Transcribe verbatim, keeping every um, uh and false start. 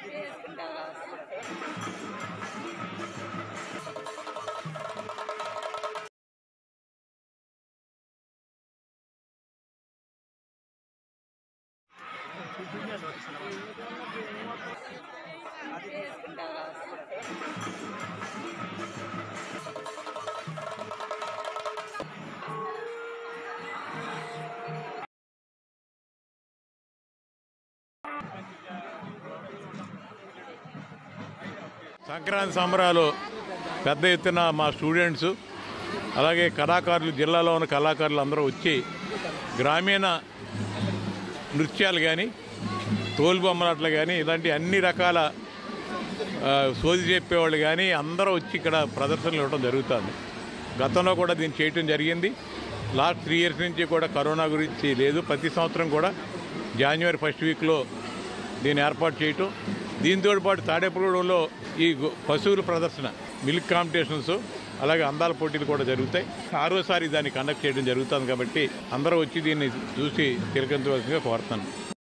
సంక్రాంతి సంబరాలు పెద్ద ఎత్తున మా స్టూడెంట్స్ అలాగే కళాకారులు, జిల్లాలో ఉన్న కళాకారులు అందరూ వచ్చి గ్రామీణ నృత్యాలు కానీ, తోలుబొమ్మలాటలు కానీ, ఇలాంటి అన్ని రకాల సోది చెప్పేవాళ్ళు కానీ అందరూ వచ్చి ఇక్కడ ప్రదర్శనలు ఇవ్వడం జరుగుతుంది. గతంలో కూడా దీన్ని చేయటం జరిగింది. లాస్ట్ త్రీ ఇయర్స్ నుంచి కూడా కరోనా గురించి లేదు. ప్రతి సంవత్సరం కూడా జనవరి ఫస్ట్ వీక్లో దీన్ని ఏర్పాటు చేయటం. దీంతో పాటు తాడేపల్లిగూడెంలో ఈ పశువుల ప్రదర్శన, మిల్క్ కాంపిటీషన్స్, అలాగే అందాల పోటీలు కూడా జరుగుతాయి. ఆరోసారి దాన్ని కండక్ట్ చేయడం జరుగుతుంది. కాబట్టి అందరూ వచ్చి దీన్ని చూసి తిలకించవలసిందిగా కోరుతాను.